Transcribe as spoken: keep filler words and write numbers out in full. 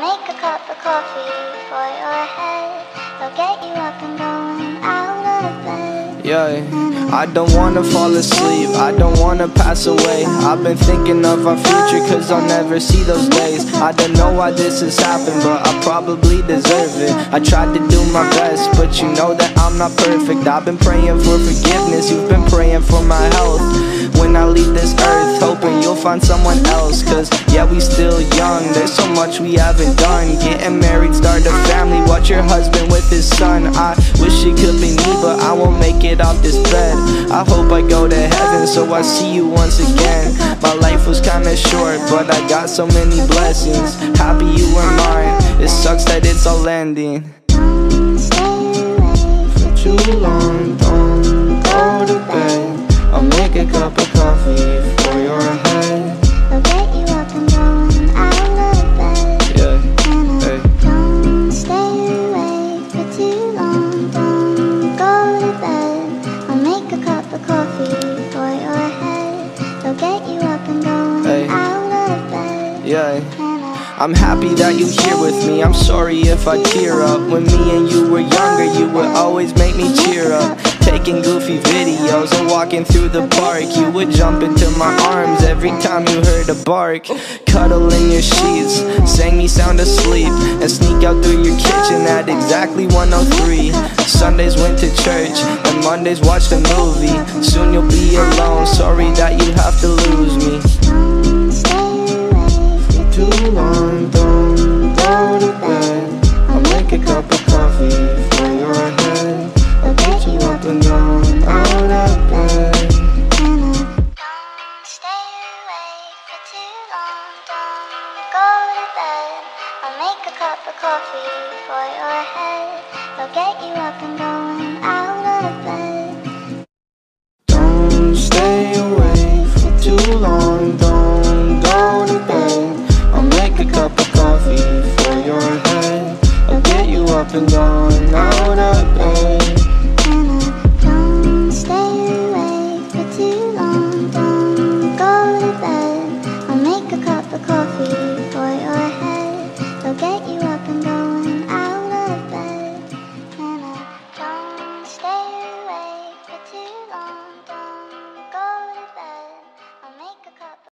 make a cup of coffee for your head. I'll get you up and going out of bed. Yeah, I don't wanna fall asleep, I don't wanna pass away. I've been thinking of our future cause I'll never see those days. I don't know why this has happened, but I probably deserve it. I tried to do my best, but you know that I'm not perfect. I've been praying for forgiveness, you've been praying for my health. When I leave this earth, hoping you'll find someone else. Cause yeah, we still young, there's so much we haven't done. Getting married, start a family, watch your husband with his son. I wish it could be me, but I won't make it off this bed. I hope I go to heaven so I see you once again. My life was kinda short, but I got so many blessings. Happy you were mine, it sucks that it's all ending. Don't stay awake For too long, don't go to bed. I'll make a cup of coffee for your head. I'll get you up and going out of bed. Yeah, And I hey. don't stay awake for too long. Don't go to bed. I'll make a cup of coffee for your head. I'll get you up and going Hey. out of bed. Yeah, And I I'm happy that you're here with me. I'm sorry if I tear up. When me and you were younger, you would always make me cheer up. Taking goofy videos and walking through the park, you would jump into my arms every time you heard a bark. Cuddle in your sheets, sang me sound asleep, and sneak out through your kitchen at exactly one oh three. Sundays went to church, and Mondays watched a movie. Soon you'll be alone, sorry that you have to lose me. don't stay awake for Too long, don't go to bed. I'll make a cup of coffee for your head. I'll get you up and down out of bed. And I don't stay awake for too long. Don't go to bed. I'll make a cup of coffee for your head. I'll get you up and going